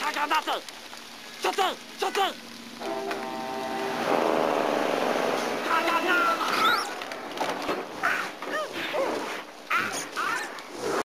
が出す。シャツンシャツン。